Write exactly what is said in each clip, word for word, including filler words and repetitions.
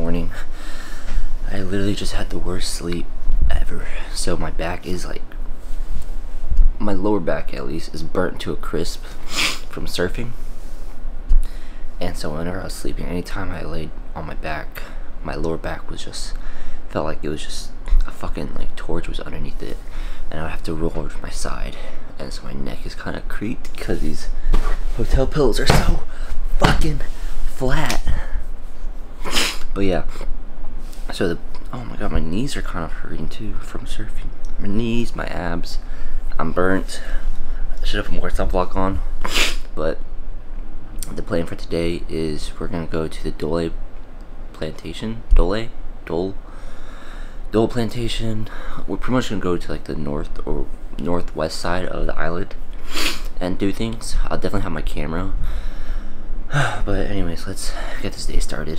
Morning. I literally just had the worst sleep ever. So my back is like, my lower back at least is burnt to a crisp from surfing. And so whenever I was sleeping, anytime I laid on my back, my lower back was just, felt like it was just a fucking like torch was underneath it, and I would have to roll over to my side, and so my neck is kind of creaked because these hotel pillows are so fucking flat. But yeah, so the, oh my god, my knees are kind of hurting too from surfing. My knees, my abs, I'm burnt. I should have put more sunblock on. But the plan for today is we're gonna go to the Dole plantation, Dole, Dole, Dole plantation. We're pretty much gonna go to like the north or northwest side of the island and do things. I'll definitely have my camera. But anyways, let's get this day started.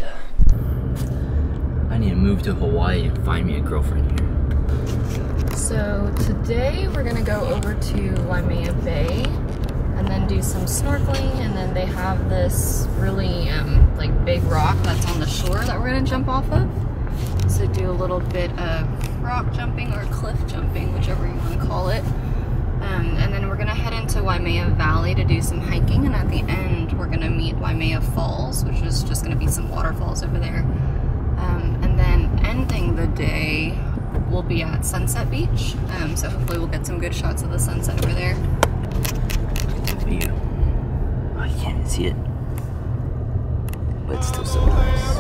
I need to move to Hawaii and find me a girlfriend here. So today we're gonna go over to Waimea Bay and then do some snorkeling, and then they have this really um, like big rock that's on the shore that we're gonna jump off of. So do a little bit of rock jumping or cliff jumping, whichever you want to call it. Um, and then we're gonna head into Waimea Valley to do some hiking, and at the end we're gonna meet Waimea Falls, which is just gonna be some waterfalls over there. Um, and then ending the day we'll be at Sunset Beach, um, so hopefully we'll get some good shots of the sunset over there. View. Oh, you can't even see it, but it's still so nice.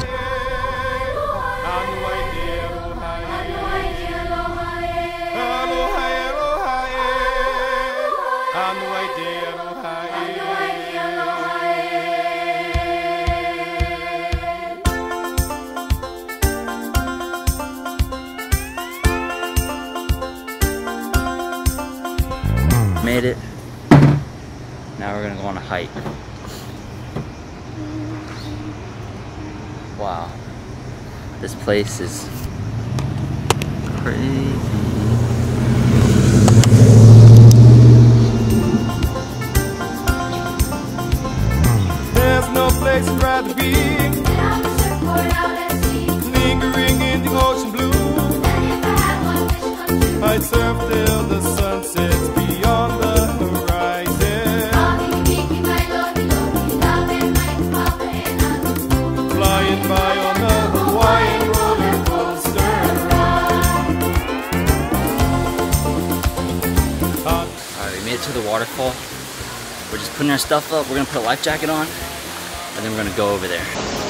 Made it. Now we're gonna go on a hike. Wow. This place is crazy. There's no place I'd rather be. Lingering in the ocean blue. I'd surf till the sun sets beyond the horizon. Flying by on a Hawaiian roller coaster. Alright, we made it to the waterfall. We're just putting our stuff up. We're gonna put a life jacket on, and then we're gonna go over there.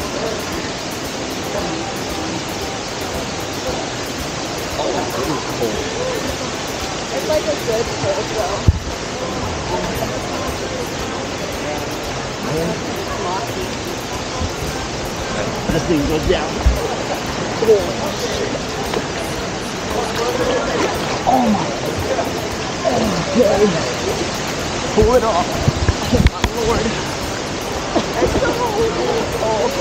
Oh, cold. It's like a good cold though. That thing goes down. Oh my. Okay. Pull it off. Oh my lord. It's so cold.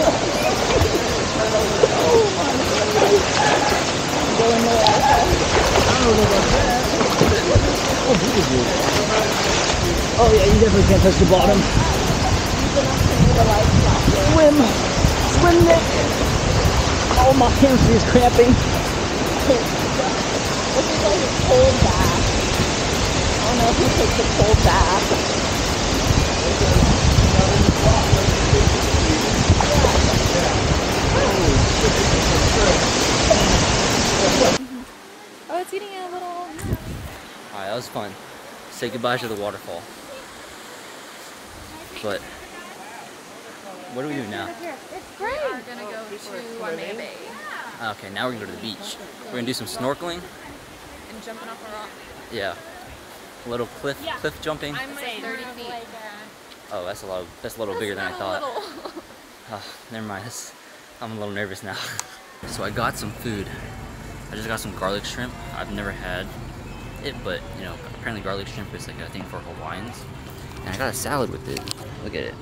Oh my god. Go in the water. I don't know about that. Oh, beautiful. Oh yeah, you definitely can't touch the bottom. Swim. Swim, Nick. Oh, my hamstring is cramping. This is like a cold bath. I don't know if you take the cold bath. Oh, it's eating a little. Alright, that was fun. Say goodbye to the waterfall. But what do we do now? It's great. We're gonna go to Waimea Bay. Okay, now we're gonna go to the beach. We're gonna do some snorkeling. And jumping off a rock. Yeah. A little cliff Yeah. cliff jumping. I'm like thirty feet. Oh, that's a lot. That's a little That's bigger than I thought. little. Oh, never mind. That's, I'm a little nervous now. So I got some food. I just got some garlic shrimp. I've never had it, but you know, apparently garlic shrimp is like a thing for Hawaiians. And I got a salad with it. Look at it.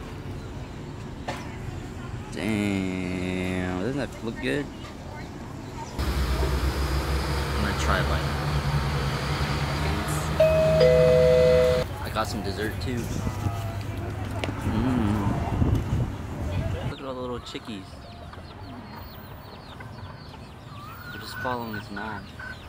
Damn, doesn't that look good? I'm gonna try it like. I got some dessert too. Mmm. Look at all the little chickies. just following his mom.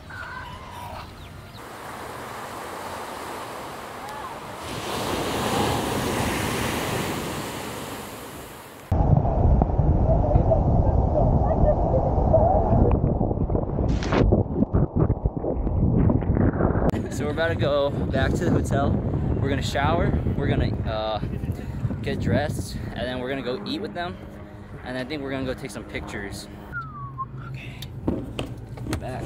So we're about to go back to the hotel. We're gonna shower, we're gonna uh, get dressed, and then we're gonna go eat with them. And I think we're gonna go take some pictures. Okay, back.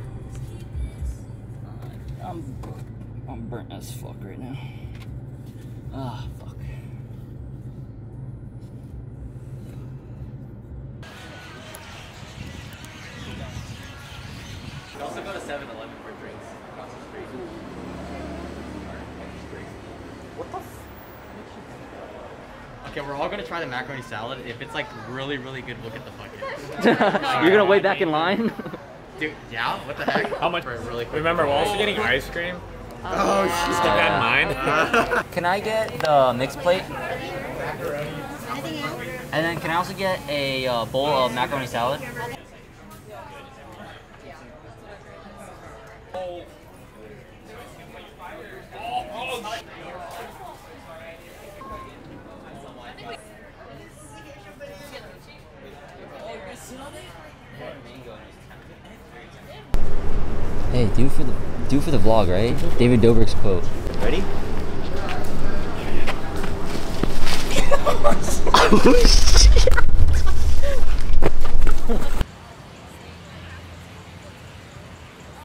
Uh, I'm, I'm burnt as fuck right now. Ah, oh, fuck. You can also go to seven eleven for drinks across the street. What the f? Okay, we're all gonna try the macaroni salad. If it's like really, really good, we'll get the bucket. You're gonna wait back in line? Dude, yeah? What the heck? How much? For a really quick Remember, we're also getting ice cream. Oh, shit. Just keep that in mind. Can I get the mixed plate? And then can I also get a uh, bowl of macaroni salad? Hey, do for the do for the vlog, right? David Dobrik's quote. Ready? Oh shit!